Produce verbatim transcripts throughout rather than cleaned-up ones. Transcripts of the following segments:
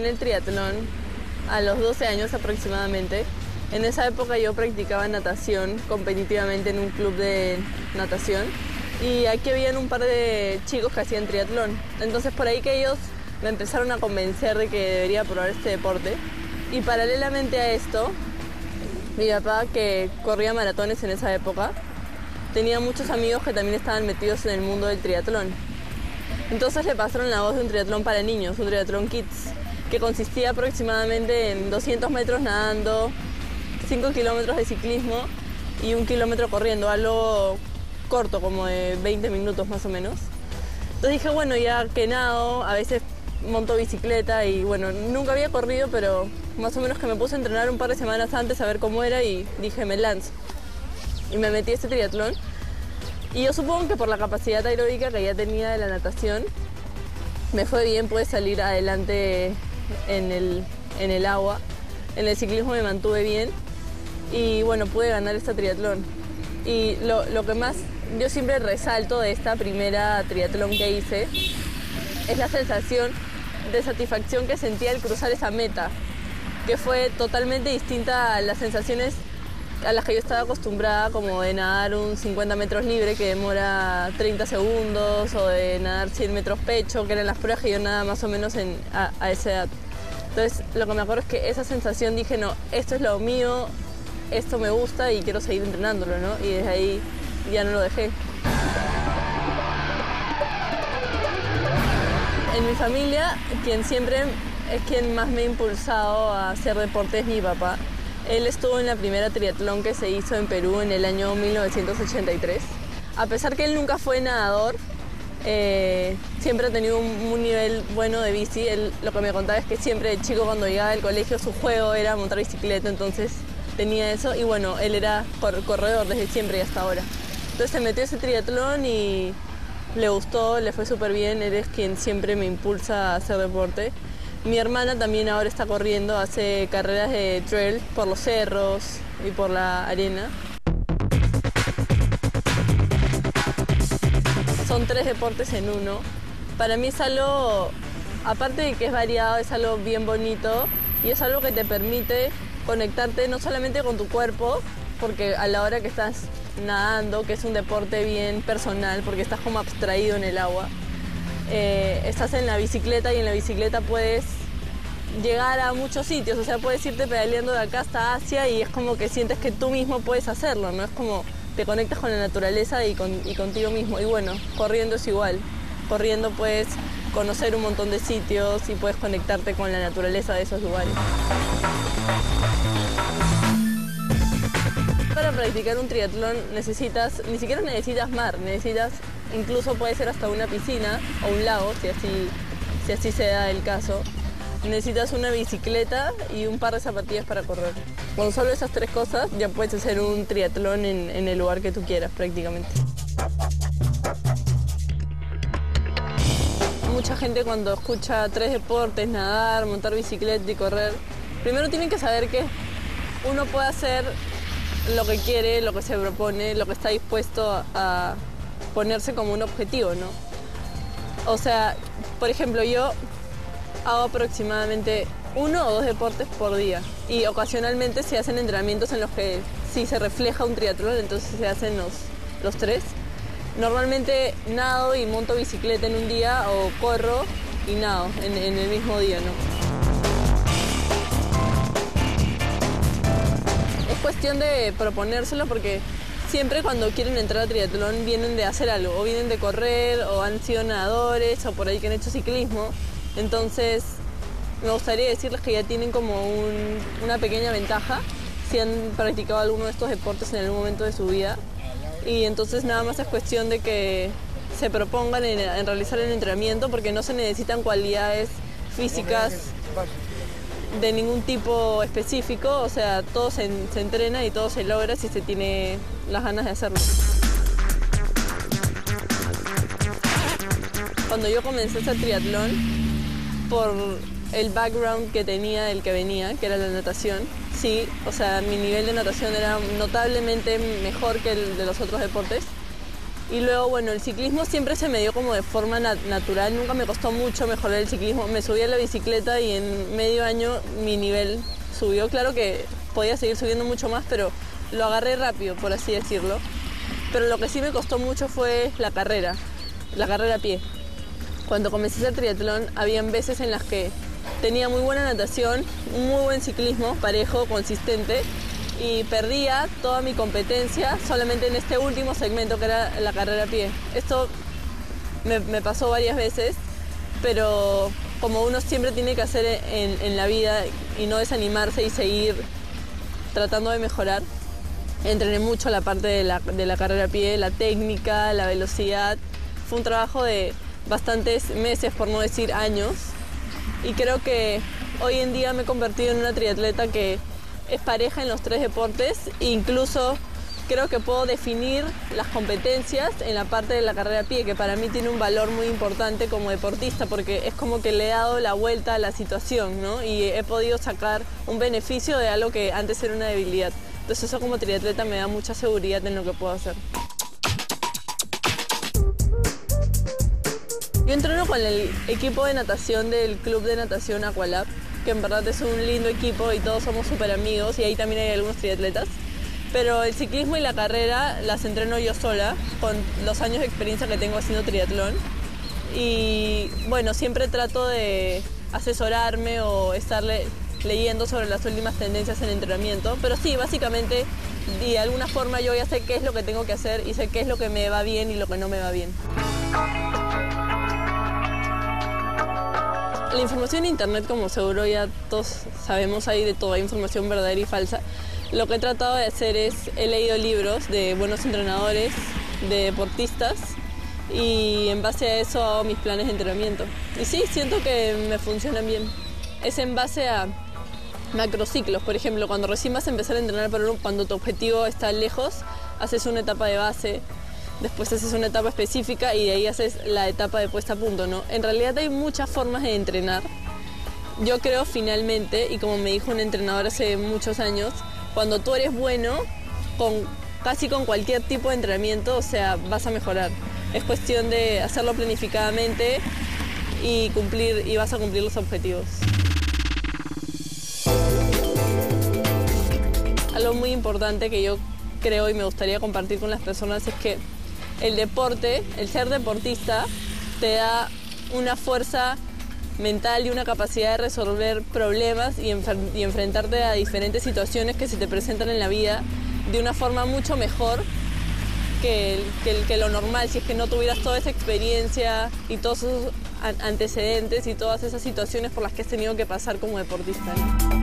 en el triatlón a los doce años aproximadamente. En esa época yo practicaba natación competitivamente en un club de natación y aquí habían un par de chicos que hacían triatlón. Entonces por ahí que ellos me empezaron a convencer de que debería probar este deporte. Y paralelamente a esto, mi papá, que corría maratones en esa época, tenía muchos amigos que también estaban metidos en el mundo del triatlón. Entonces le pasaron la voz de un triatlón para niños, un triatlón kids, que consistía aproximadamente en doscientos metros nadando, cinco kilómetros de ciclismo y un kilómetro corriendo, algo corto, como de veinte minutos más o menos. Entonces dije, bueno, ya que nado, a veces monto bicicleta y bueno, nunca había corrido, pero más o menos que me puse a entrenar un par de semanas antes a ver cómo era y dije, me lanzo. Y me metí a este triatlón. Y yo supongo que por la capacidad aeróbica que ya tenía de la natación, me fue bien, pude salir adelante en el, en el agua. En el ciclismo me mantuve bien y bueno, pude ganar este triatlón. Y lo, lo que más yo siempre resalto de esta primera triatlón que hice es la sensación de satisfacción que sentí al cruzar esa meta, que fue totalmente distinta a las sensaciones a las que yo estaba acostumbrada, como de nadar un cincuenta metros libre que demora treinta segundos, o de nadar cien metros pecho, que eran las pruebas que yo nadaba más o menos en, a, a esa edad. Entonces, lo que me acuerdo es que esa sensación dije, no, esto es lo mío, esto me gusta y quiero seguir entrenándolo, ¿no? Y desde ahí ya no lo dejé. En mi familia, quien siempre es quien más me ha impulsado a hacer deporte es mi papá. Él estuvo en la primera triatlón que se hizo en Perú en el año mil novecientos ochenta y tres. A pesar que él nunca fue nadador, eh, siempre ha tenido un, un nivel bueno de bici. Él, lo que me contaba es que siempre de chico cuando llegaba del colegio su juego era montar bicicleta, entonces tenía eso. Y bueno, él era cor corredor desde siempre y hasta ahora. Entonces se metió a ese triatlón y le gustó, le fue súper bien. Él es quien siempre me impulsa a hacer deporte. Mi hermana también ahora está corriendo, hace carreras de trail por los cerros y por la arena. Son tres deportes en uno. Para mí es algo, aparte de que es variado, es algo bien bonito y es algo que te permite conectarte no solamente con tu cuerpo, porque a la hora que estás nadando, que es un deporte bien personal, porque estás como abstraído en el agua, Eh, estás en la bicicleta y en la bicicleta puedes llegar a muchos sitios, o sea, puedes irte pedaleando de acá hasta Asia y es como que sientes que tú mismo puedes hacerlo, ¿no? Es como te conectas con la naturaleza y, con, y contigo mismo. Y bueno, corriendo es igual. Corriendo puedes conocer un montón de sitios y puedes conectarte con la naturaleza de esos lugares. Para practicar un triatlón necesitas, ni siquiera necesitas mar, necesitas, incluso puede ser hasta una piscina o un lago, si así, si así se da el caso. Necesitas una bicicleta y un par de zapatillas para correr. Con solo esas tres cosas ya puedes hacer un triatlón en, en el lugar que tú quieras prácticamente. Mucha gente cuando escucha tres deportes, nadar, montar bicicleta y correr, primero tienen que saber que uno puede hacer lo que quiere, lo que se propone, lo que está dispuesto a ponerse como un objetivo, ¿no? O sea, por ejemplo, yo hago aproximadamente uno o dos deportes por día y ocasionalmente se hacen entrenamientos en los que sí se refleja un triatlón, entonces se hacen los, los tres. Normalmente nado y monto bicicleta en un día o corro y nado en, en el mismo día, ¿no? Es cuestión de proponérselo porque siempre cuando quieren entrar a triatlón vienen de hacer algo, o vienen de correr, o han sido nadadores, o por ahí que han hecho ciclismo. Entonces, me gustaría decirles que ya tienen como un, una pequeña ventaja si han practicado alguno de estos deportes en algún momento de su vida. Y entonces nada más es cuestión de que se propongan en, en realizar el entrenamiento porque no se necesitan cualidades físicas de ningún tipo específico, o sea, todo se, se entrena y todo se logra si se tiene las ganas de hacerlo. Cuando yo comencé a hacer triatlón, por el background que tenía del que venía, que era la natación, sí, o sea, mi nivel de natación era notablemente mejor que el de los otros deportes. Y luego, bueno, el ciclismo siempre se me dio como de forma nat natural, nunca me costó mucho mejorar el ciclismo. Me subí a la bicicleta y en medio año mi nivel subió. Claro que podía seguir subiendo mucho más, pero lo agarré rápido, por así decirlo. Pero lo que sí me costó mucho fue la carrera, la carrera a pie. Cuando comencé a hacer triatlón, habían veces en las que tenía muy buena natación, un muy buen ciclismo, parejo, consistente, y perdía toda mi competencia solamente en este último segmento que era la carrera a pie. Esto me, me pasó varias veces, pero como uno siempre tiene que hacer en, en la vida y no desanimarse y seguir tratando de mejorar, entrené mucho la parte de la, de la carrera a pie, la técnica, la velocidad. Fue un trabajo de bastantes meses, por no decir años, y creo que hoy en día me he convertido en una triatleta que es pareja en los tres deportes. Incluso creo que puedo definir las competencias en la parte de la carrera a pie, que para mí tiene un valor muy importante como deportista, porque es como que le he dado la vuelta a la situación, ¿no? Y he podido sacar un beneficio de algo que antes era una debilidad. Entonces eso como triatleta me da mucha seguridad en lo que puedo hacer. Yo entreno con el equipo de natación del Club de Natación Aqualab, que en verdad es un lindo equipo y todos somos súper amigos, y ahí también hay algunos triatletas. Pero el ciclismo y la carrera las entreno yo sola, con los años de experiencia que tengo haciendo triatlón. Y bueno, siempre trato de asesorarme o estar le- leyendo sobre las últimas tendencias en entrenamiento. Pero sí, básicamente, de alguna forma yo ya sé qué es lo que tengo que hacer y sé qué es lo que me va bien y lo que no me va bien. La información en internet, como seguro ya todos sabemos, hay de todo, hay información verdadera y falsa. Lo que he tratado de hacer es, he leído libros de buenos entrenadores, de deportistas, y en base a eso hago mis planes de entrenamiento. Y sí, siento que me funcionan bien. Es en base a macrociclos. Por ejemplo, cuando recién vas a empezar a entrenar, pero cuando tu objetivo está lejos, haces una etapa de base, después haces una etapa específica y de ahí haces la etapa de puesta a punto, ¿no? En realidad hay muchas formas de entrenar. Yo creo finalmente, y como me dijo un entrenador hace muchos años, cuando tú eres bueno, con, casi con cualquier tipo de entrenamiento, o sea, vas a mejorar. Es cuestión de hacerlo planificadamente y cumplir, y vas a cumplir los objetivos. Algo muy importante que yo creo y me gustaría compartir con las personas es que el deporte, el ser deportista, te da una fuerza mental y una capacidad de resolver problemas y, y enfrentarte a diferentes situaciones que se te presentan en la vida de una forma mucho mejor que, el, que, el, que lo normal, si es que no tuvieras toda esa experiencia y todos esos antecedentes y todas esas situaciones por las que has tenido que pasar como deportista, ¿no?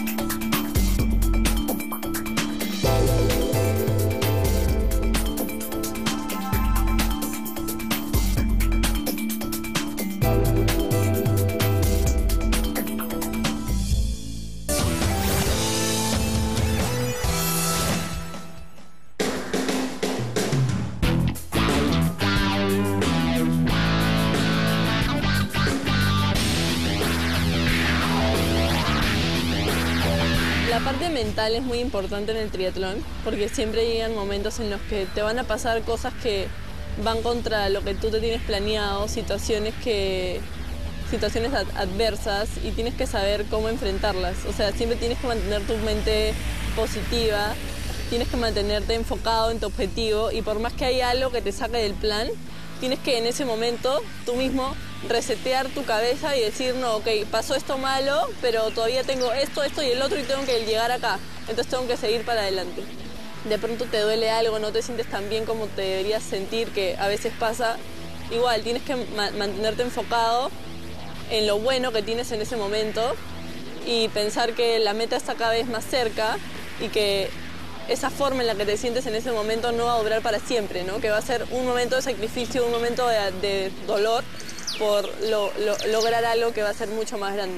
La parte mental es muy importante en el triatlón, porque siempre llegan momentos en los que te van a pasar cosas que van contra lo que tú te tienes planeado, situaciones que situaciones ad adversas, y tienes que saber cómo enfrentarlas. O sea, siempre tienes que mantener tu mente positiva, tienes que mantenerte enfocado en tu objetivo, y por más que haya algo que te saque del plan, tienes que en ese momento tú mismo resetear tu cabeza y decir, no, ok, pasó esto malo, pero todavía tengo esto, esto y el otro y tengo que llegar acá, entonces tengo que seguir para adelante. De pronto te duele algo, no te sientes tan bien como te deberías sentir, que a veces pasa, igual tienes que ma mantenerte enfocado en lo bueno que tienes en ese momento y pensar que la meta está cada vez más cerca y que esa forma en la que te sientes en ese momento no va a durar para siempre, ¿no? Que va a ser un momento de sacrificio, un momento de, de dolor por lo, lo, lograr algo que va a ser mucho más grande.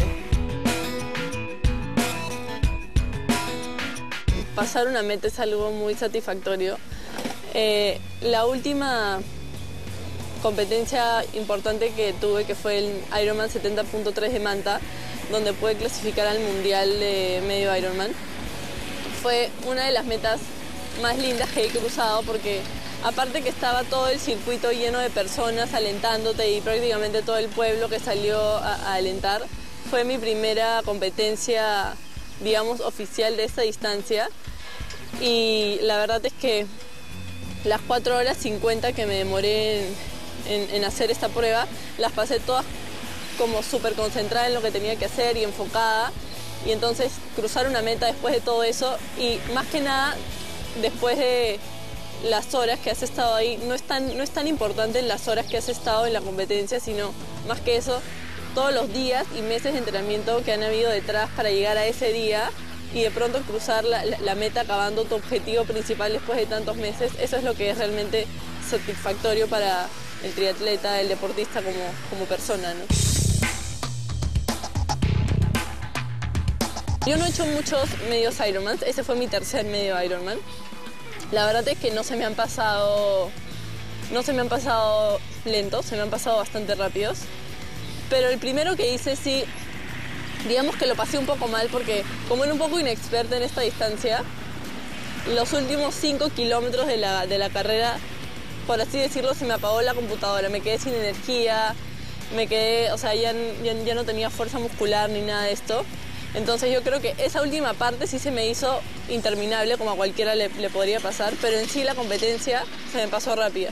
Pasar una meta es algo muy satisfactorio. Eh, la última competencia importante que tuve, que fue el Ironman setenta punto tres de Manta, donde pude clasificar al Mundial de Medio Ironman, fue una de las metas más lindas que he cruzado, porque Aparte que estaba todo el circuito lleno de personas alentándote y prácticamente todo el pueblo que salió a, a alentar. Fue mi primera competencia, digamos, oficial de esta distancia. Y la verdad es que las cuatro horas cincuenta que me demoré en, en, en hacer esta prueba, las pasé todas como súper concentrada en lo que tenía que hacer y enfocada. Y entonces cruzar una meta después de todo eso y más que nada después de las horas que has estado ahí, no es tan, no es tan importante en las horas que has estado en la competencia, sino más que eso, todos los días y meses de entrenamiento que han habido detrás para llegar a ese día y de pronto cruzar la, la, la meta acabando tu objetivo principal después de tantos meses. Eso es lo que es realmente satisfactorio para el triatleta, el deportista como, como persona, ¿no? Yo no he hecho muchos medios Ironman, ese fue mi tercer medio Ironman. La verdad es que no se me han pasado, no se me han pasado lentos, se me han pasado bastante rápidos. Pero el primero que hice sí, digamos que lo pasé un poco mal porque como era un poco inexperta en esta distancia, los últimos cinco kilómetros de la, de la carrera, por así decirlo, se me apagó la computadora, me quedé sin energía, me quedé, o sea, ya, ya, ya no tenía fuerza muscular ni nada de esto. Entonces yo creo que esa última parte sí se me hizo interminable, como a cualquiera le, le podría pasar, pero en sí la competencia se me pasó rápida.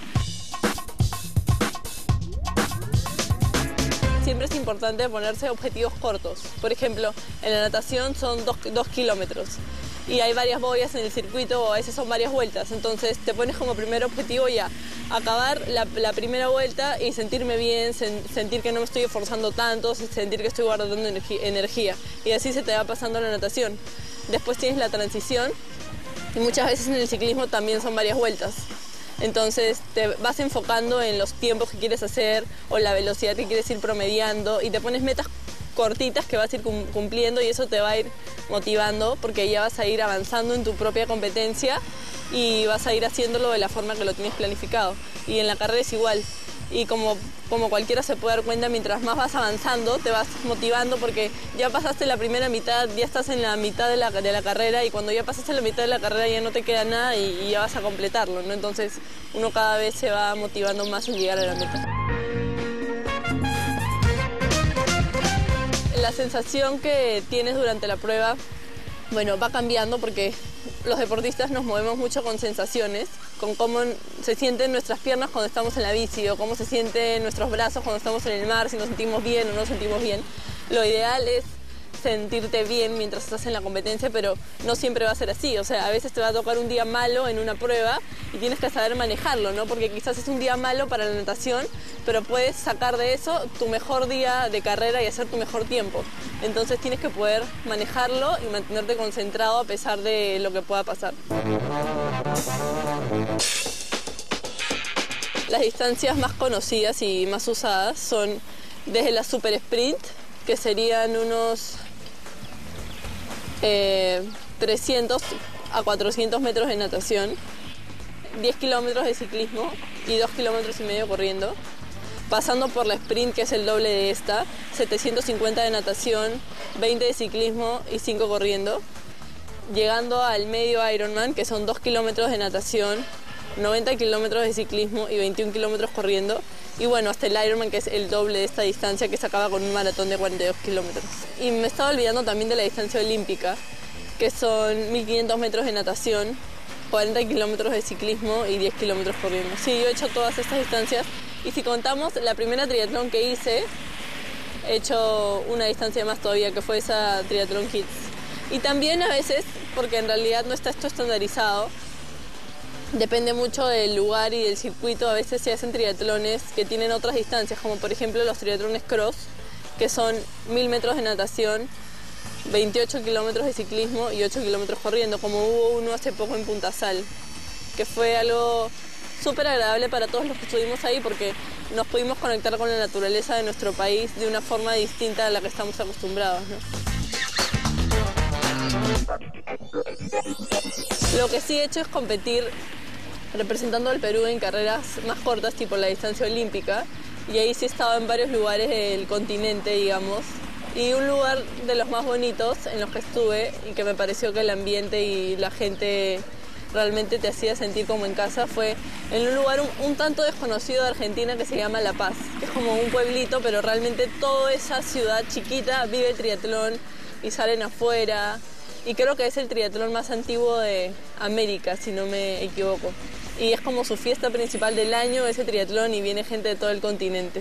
Siempre es importante ponerse objetivos cortos. Por ejemplo, en la natación son dos, dos kilómetros y hay varias boyas en el circuito o a veces son varias vueltas. Entonces te pones como primer objetivo ya acabar la, la primera vuelta y sentirme bien, sen, sentir que no me estoy esforzando tanto, sentir que estoy guardando energi energía. Y así se te va pasando la natación. Después tienes la transición y muchas veces en el ciclismo también son varias vueltas. Entonces te vas enfocando en los tiempos que quieres hacer o la velocidad que quieres ir promediando y te pones metas cortitas que vas a ir cumpliendo y eso te va a ir motivando porque ya vas a ir avanzando en tu propia competencia y vas a ir haciéndolo de la forma que lo tienes planificado. Y en la carrera es igual. Y como, como cualquiera se puede dar cuenta, mientras más vas avanzando, te vas motivando porque ya pasaste la primera mitad, ya estás en la mitad de la, de la carrera y cuando ya pasaste la mitad de la carrera ya no te queda nada y, y ya vas a completarlo, ¿no? Entonces uno cada vez se va motivando más en llegar a la meta. La sensación que tienes durante la prueba, bueno, va cambiando porque los deportistas nos movemos mucho con sensaciones, con cómo se sienten nuestras piernas cuando estamos en la bici o cómo se sienten nuestros brazos cuando estamos en el mar, si nos sentimos bien o no nos sentimos bien. Lo ideal es sentirte bien mientras estás en la competencia, pero no siempre va a ser así. O sea, a veces te va a tocar un día malo en una prueba y tienes que saber manejarlo, ¿no? Porque quizás es un día malo para la natación, pero puedes sacar de eso tu mejor día de carrera y hacer tu mejor tiempo. Entonces tienes que poder manejarlo y mantenerte concentrado a pesar de lo que pueda pasar. Las distancias más conocidas y más usadas son desde la super sprint, que serían unos eh, trescientos a cuatrocientos metros de natación, diez kilómetros de ciclismo y dos kilómetros y medio corriendo, pasando por la sprint, que es el doble de esta, setecientos cincuenta de natación, veinte de ciclismo y cinco corriendo, llegando al medio Ironman, que son dos kilómetros de natación, noventa kilómetros de ciclismo y veintiún kilómetros corriendo. Y bueno, hasta el Ironman, que es el doble de esta distancia, que se acaba con un maratón de cuarenta y dos kilómetros. Y me estaba olvidando también de la distancia olímpica, que son mil quinientos metros de natación, cuarenta kilómetros de ciclismo y diez kilómetros corriendo. Sí, yo he hecho todas estas distancias y si contamos la primera triatlón que hice, he hecho una distancia más todavía, que fue esa Triathlon Kids. Y también a veces, porque en realidad no está esto estandarizado, depende mucho del lugar y del circuito, a veces se hacen triatlones que tienen otras distancias, como por ejemplo los triatlones cross, que son mil metros de natación, veintiocho kilómetros de ciclismo y ocho kilómetros corriendo, como hubo uno hace poco en Punta Sal, que fue algo súper agradable para todos los que estuvimos ahí porque nos pudimos conectar con la naturaleza de nuestro país de una forma distinta a la que estamos acostumbrados, ¿no? Lo que sí he hecho es competir representando al Perú en carreras más cortas, tipo la distancia olímpica, y ahí sí he estado en varios lugares del continente, digamos, y un lugar de los más bonitos en los que estuve y que me pareció que el ambiente y la gente realmente te hacía sentir como en casa fue en un lugar un, un tanto desconocido de Argentina que se llama La Paz, que es como un pueblito, pero realmente toda esa ciudad chiquita vive el triatlón y salen afuera. Y creo que es el triatlón más antiguo de América, si no me equivoco. Y es como su fiesta principal del año, ese triatlón, y viene gente de todo el continente.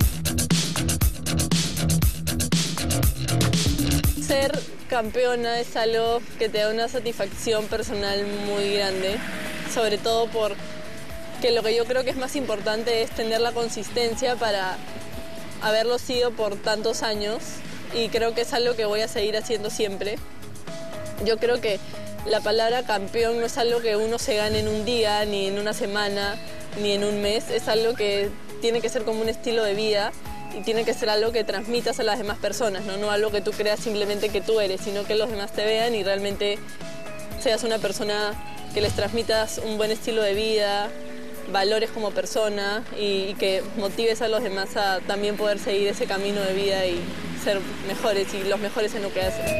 Ser campeona es algo que te da una satisfacción personal muy grande, sobre todo porque lo que yo creo que es más importante es tener la consistencia para haberlo sido por tantos años, y creo que es algo que voy a seguir haciendo siempre. Yo creo que la palabra campeón no es algo que uno se gane en un día, ni en una semana, ni en un mes. Es algo que tiene que ser como un estilo de vida y tiene que ser algo que transmitas a las demás personas, ¿no? No algo que tú creas simplemente que tú eres, sino que los demás te vean y realmente seas una persona que les transmitas un buen estilo de vida, valores como persona y, y que motives a los demás a también poder seguir ese camino de vida y ser mejores y los mejores en lo que hacen.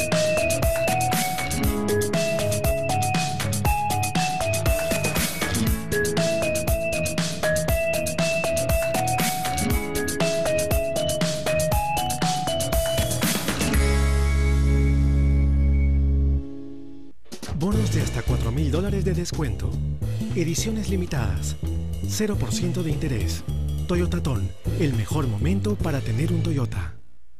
Bonos de hasta cuatro mil dólares de descuento. Ediciones limitadas. cero por ciento de interés. Toyotatón, el mejor momento para tener un Toyota.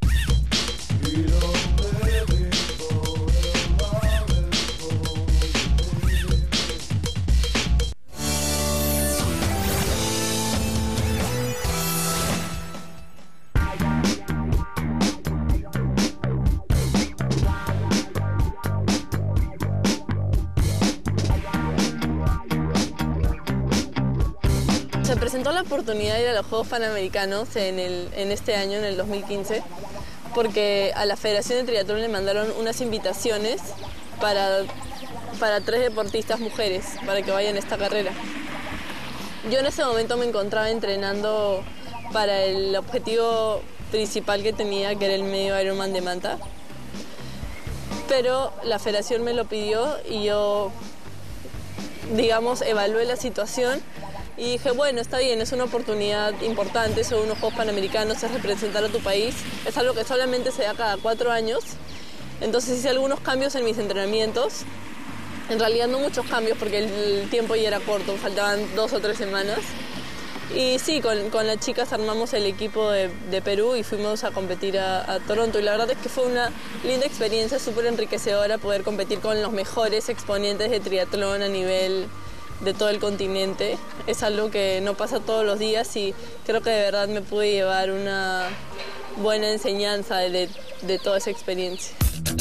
Se presentó la oportunidad de ir a los Juegos Panamericanos en, el, en este año, en el dos mil quince, porque a la Federación de Triatlón le mandaron unas invitaciones para, para tres deportistas mujeres para que vayan a esta carrera. Yo en ese momento me encontraba entrenando para el objetivo principal que tenía, que era el medio Ironman de Manta, pero la Federación me lo pidió y yo, digamos, evalué la situación. Y dije, bueno, está bien, es una oportunidad importante, son unos Juegos Panamericanos, es representar a tu país, es algo que solamente se da cada cuatro años. Entonces hice algunos cambios en mis entrenamientos, en realidad no muchos cambios porque el tiempo ya era corto, faltaban dos o tres semanas. Y sí, con, con las chicas armamos el equipo de, de Perú y fuimos a competir a, a Toronto. Y la verdad es que fue una linda experiencia, súper enriquecedora poder competir con los mejores exponentes de triatlón a nivel de todo el continente. Es algo que no pasa todos los días y creo que de verdad me pude llevar una buena enseñanza de, de toda esa experiencia.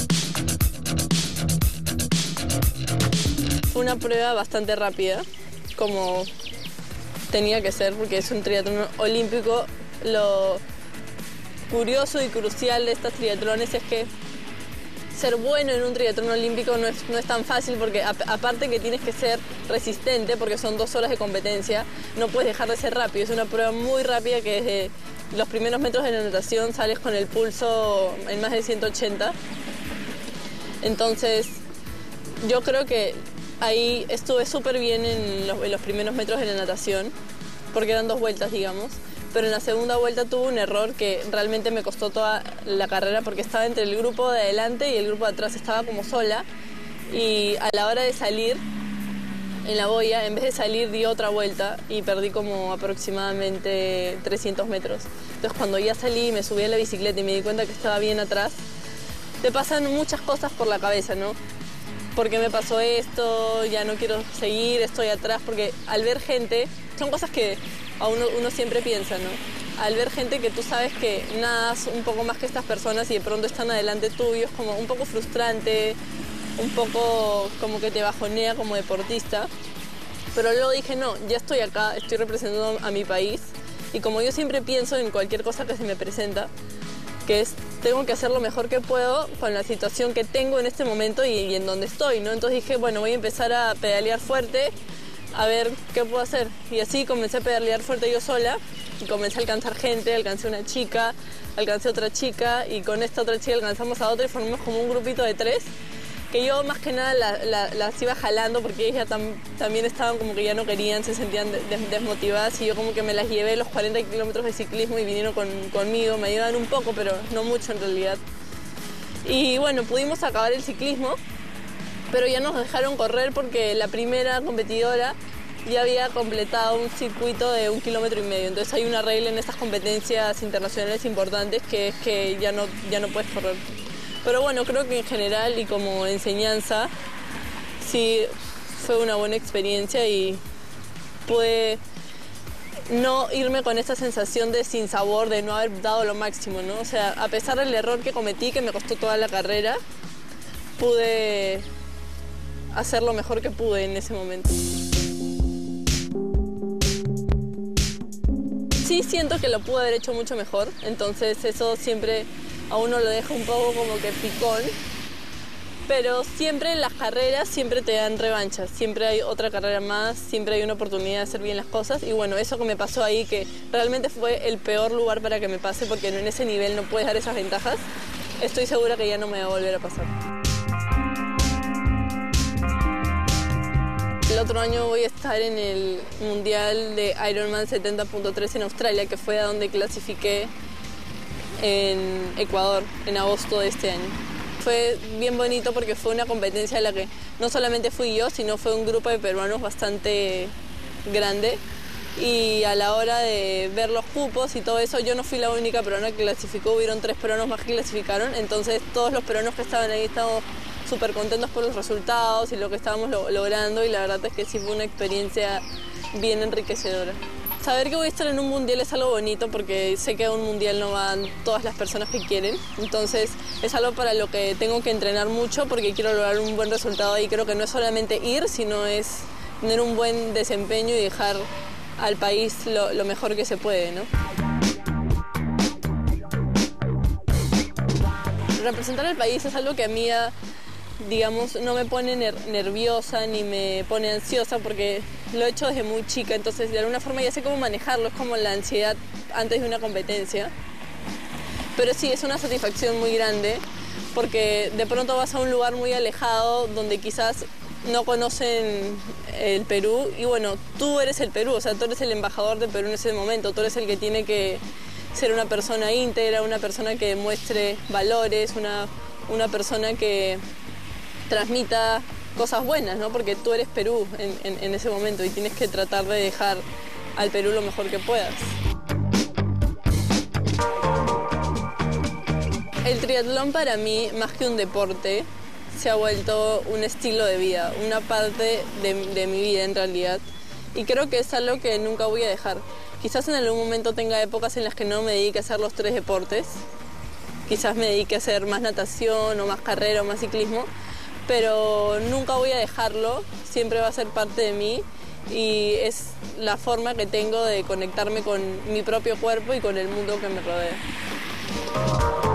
Fue una prueba bastante rápida, como tenía que ser, porque es un triatlón olímpico. Lo curioso y crucial de estos triatlones es que ser bueno en un triatlón olímpico no es, no es tan fácil porque a, aparte que tienes que ser resistente porque son dos horas de competencia, no puedes dejar de ser rápido. Es una prueba muy rápida que desde los primeros metros de la natación sales con el pulso en más de ciento ochenta. Entonces yo creo que ahí estuve súper bien en los, en los primeros metros de la natación porque eran dos vueltas, digamos. Pero en la segunda vuelta tuve un error que realmente me costó toda la carrera porque estaba entre el grupo de adelante y el grupo de atrás, estaba como sola y a la hora de salir en la boya, en vez de salir di otra vuelta y perdí como aproximadamente trescientos metros. Entonces cuando ya salí, me subí a la bicicleta y me di cuenta que estaba bien atrás, te pasan muchas cosas por la cabeza, ¿no? ¿Por qué me pasó esto? Ya no quiero seguir, estoy atrás, porque al ver gente, son cosas que a uno, uno siempre piensa, ¿no? Al ver gente que tú sabes que nadas un poco más que estas personas y de pronto están adelante tuyo, es como un poco frustrante, un poco como que te bajonea como deportista. Pero luego dije, no, ya estoy acá, estoy representando a mi país y como yo siempre pienso en cualquier cosa que se me presenta, que es, tengo que hacer lo mejor que puedo con la situación que tengo en este momento y, y en donde estoy, ¿no? Entonces dije, bueno, voy a empezar a pedalear fuerte, a ver qué puedo hacer. Y así comencé a pedalear fuerte yo sola y comencé a alcanzar gente, alcancé una chica, alcancé otra chica y con esta otra chica alcanzamos a otra y formamos como un grupito de tres. que yo más que nada la, la, las iba jalando porque ellas ya tam, también estaban como que ya no querían, se sentían des, desmotivadas y yo como que me las llevé los cuarenta kilómetros de ciclismo y vinieron con, conmigo, me ayudaban un poco, pero no mucho en realidad. Y bueno, pudimos acabar el ciclismo, pero ya nos dejaron correr porque la primera competidora ya había completado un circuito de un kilómetro y medio. Entonces hay una regla en estas competencias internacionales importantes que es que ya no, ya no puedes correr. Pero bueno, creo que en general y como enseñanza sí fue una buena experiencia y pude no irme con esta sensación de sinsabor, de no haber dado lo máximo, ¿no? O sea, a pesar del error que cometí, que me costó toda la carrera, pude hacer lo mejor que pude en ese momento. Sí siento que lo pude haber hecho mucho mejor, entonces eso siempre a uno lo deja un poco como que picón, pero siempre en las carreras siempre te dan revanchas, siempre hay otra carrera más, siempre hay una oportunidad de hacer bien las cosas y bueno, eso que me pasó ahí, que realmente fue el peor lugar para que me pase porque en ese nivel no puedes dar esas ventajas, estoy segura que ya no me va a volver a pasar. El otro año voy a estar en el Mundial de Ironman setenta punto tres en Australia, que fue a donde clasifiqué en Ecuador en agosto de este año. Fue bien bonito porque fue una competencia en la que no solamente fui yo, sino fue un grupo de peruanos bastante grande y a la hora de ver los cupos y todo eso, yo no fui la única peruana que clasificó, hubieron tres peruanos más que clasificaron, entonces todos los peruanos que estaban ahí estábamos súper contentos por los resultados y lo que estábamos lo logrando y la verdad es que sí fue una experiencia bien enriquecedora. Saber que voy a estar en un mundial es algo bonito porque sé que a un mundial no van todas las personas que quieren, entonces es algo para lo que tengo que entrenar mucho porque quiero lograr un buen resultado y creo que no es solamente ir, sino es tener un buen desempeño y dejar al país lo, lo mejor que se puede, ¿no? Representar al país es algo que a mí, digamos, no me pone ner nerviosa ni me pone ansiosa porque lo he hecho desde muy chica, entonces de alguna forma ya sé cómo manejarlo, es como la ansiedad antes de una competencia. Pero sí, es una satisfacción muy grande porque de pronto vas a un lugar muy alejado donde quizás no conocen el Perú y bueno, tú eres el Perú, o sea, tú eres el embajador de Perú en ese momento, tú eres el que tiene que ser una persona íntegra, una persona que demuestre valores, una, una persona que transmita cosas buenas, ¿no? Porque tú eres Perú en, en, en ese momento y tienes que tratar de dejar al Perú lo mejor que puedas. El triatlón para mí, más que un deporte, se ha vuelto un estilo de vida, una parte de, de mi vida en realidad. Y creo que es algo que nunca voy a dejar. Quizás en algún momento tenga épocas en las que no me dedique a hacer los tres deportes. Quizás me dedique a hacer más natación o más carrera o más ciclismo. Pero nunca voy a dejarlo, siempre va a ser parte de mí y es la forma que tengo de conectarme con mi propio cuerpo y con el mundo que me rodea.